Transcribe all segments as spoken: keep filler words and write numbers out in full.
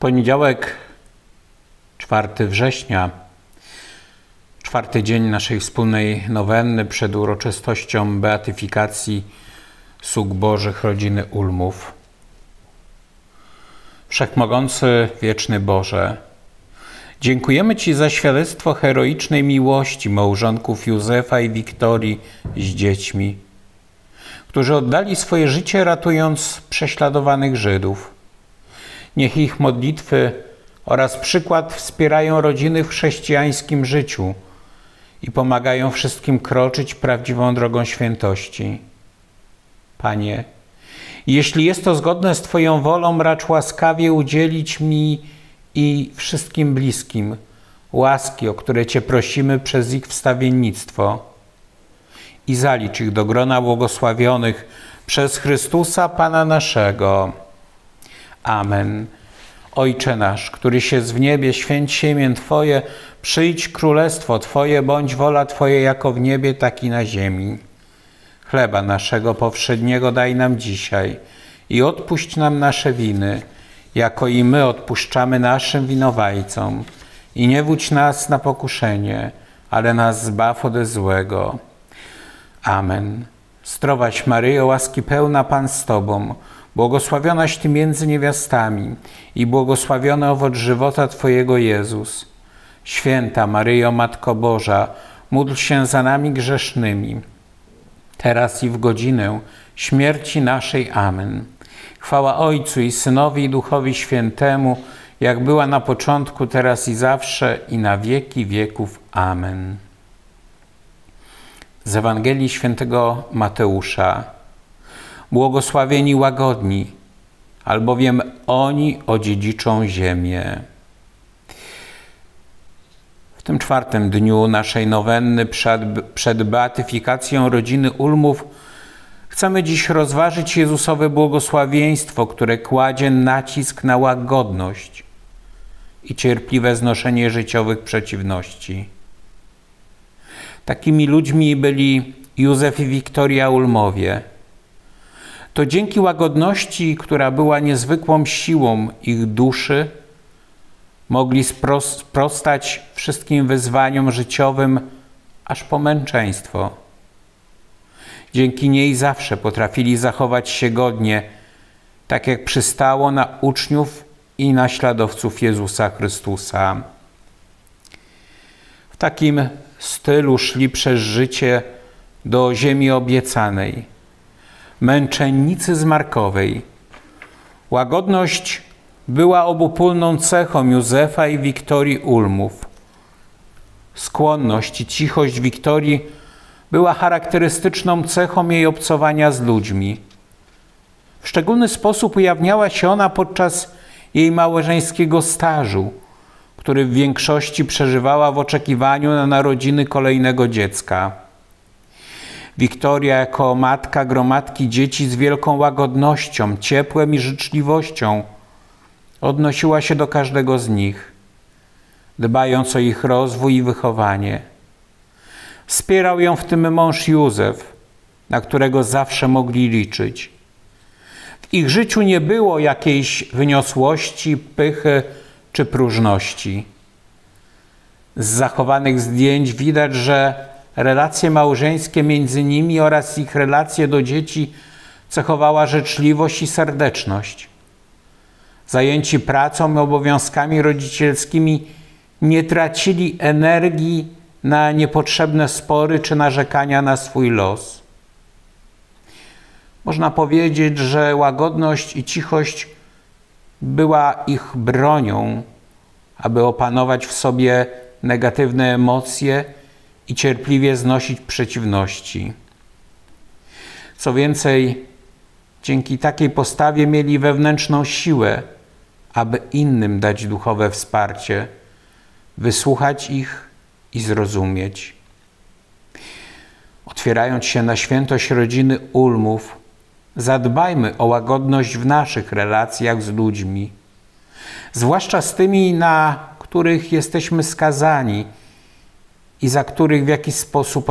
Poniedziałek, czwartego września, czwarty dzień naszej wspólnej nowenny przed uroczystością beatyfikacji sług Bożych rodziny Ulmów. Wszechmogący, wieczny Boże, dziękujemy Ci za świadectwo heroicznej miłości małżonków Józefa i Wiktorii z dziećmi, którzy oddali swoje życie, ratując prześladowanych Żydów. Niech ich modlitwy oraz przykład wspierają rodziny w chrześcijańskim życiu i pomagają wszystkim kroczyć prawdziwą drogą świętości. Panie, jeśli jest to zgodne z Twoją wolą, racz łaskawie udzielić mi i wszystkim bliskim łaski, o które Cię prosimy przez ich wstawiennictwo, i zalicz ich do grona błogosławionych przez Chrystusa Pana naszego. Amen. Ojcze nasz, któryś jest w niebie, święć się imię Twoje, przyjdź królestwo Twoje, bądź wola Twoja jako w niebie, tak i na ziemi. Chleba naszego powszedniego daj nam dzisiaj i odpuść nam nasze winy, jako i my odpuszczamy naszym winowajcom. I nie wódź nas na pokuszenie, ale nas zbaw ode złego. Amen. Zdrowaś Maryjo, łaski pełna, Pan z Tobą, błogosławionaś Ty między niewiastami i błogosławiony owoc żywota Twojego, Jezus. Święta Maryjo, Matko Boża, módl się za nami grzesznymi, teraz i w godzinę śmierci naszej. Amen. Chwała Ojcu i Synowi i Duchowi Świętemu, jak była na początku, teraz i zawsze, i na wieki wieków. Amen. Z Ewangelii Świętego Mateusza. Błogosławieni łagodni, albowiem oni odziedziczą ziemię. W tym czwartym dniu naszej nowenny przed, przed beatyfikacją rodziny Ulmów chcemy dziś rozważyć Jezusowe błogosławieństwo, które kładzie nacisk na łagodność i cierpliwe znoszenie życiowych przeciwności. Takimi ludźmi byli Józef i Wiktoria Ulmowie. To dzięki łagodności, która była niezwykłą siłą ich duszy, mogli sprostać wszystkim wyzwaniom życiowym aż po męczeństwo. Dzięki niej zawsze potrafili zachować się godnie, tak jak przystało na uczniów i naśladowców Jezusa Chrystusa. W takim stylu szli przez życie do ziemi obiecanej. Męczennicy z Markowej. Łagodność była obopólną cechą Józefa i Wiktorii Ulmów. Skłonność i cichość Wiktorii była charakterystyczną cechą jej obcowania z ludźmi. W szczególny sposób ujawniała się ona podczas jej małżeńskiego stażu, który w większości przeżywała w oczekiwaniu na narodziny kolejnego dziecka. Wiktoria jako matka gromadki dzieci z wielką łagodnością, ciepłem i życzliwością odnosiła się do każdego z nich, dbając o ich rozwój i wychowanie. Wspierał ją w tym mąż Józef, na którego zawsze mogli liczyć. W ich życiu nie było jakiejś wyniosłości, pychy czy próżności. Z zachowanych zdjęć widać, że relacje małżeńskie między nimi oraz ich relacje do dzieci cechowała życzliwość i serdeczność. Zajęci pracą i obowiązkami rodzicielskimi nie tracili energii na niepotrzebne spory czy narzekania na swój los. Można powiedzieć, że łagodność i cichość była ich bronią, aby opanować w sobie negatywne emocje i cierpliwie znosić przeciwności. Co więcej, dzięki takiej postawie mieli wewnętrzną siłę, aby innym dać duchowe wsparcie, wysłuchać ich i zrozumieć. Otwierając się na świętość rodziny Ulmów, zadbajmy o łagodność w naszych relacjach z ludźmi, zwłaszcza z tymi, na których jesteśmy skazani i za których w jakiś sposób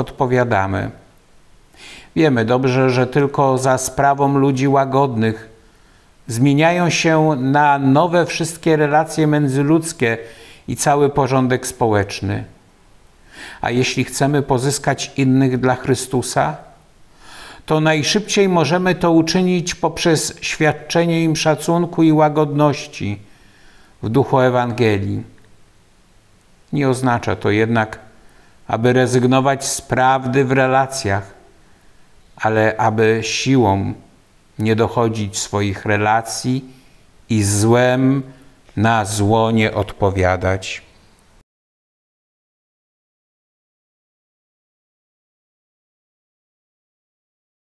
Zmieniają się na nowe wszystkie relacje międzyludzkie i cały porządek społeczny. A jeśli chcemy pozyskać innych dla Chrystusa, to najszybciej możemy to uczynić poprzez świadczenie im szacunku i łagodności w duchu Ewangelii. Nie oznacza to jednak, aby rezygnować z prawdy w relacjach, ale aby siłą nie dochodzić swoich relacji i złem na zło nie odpowiadać.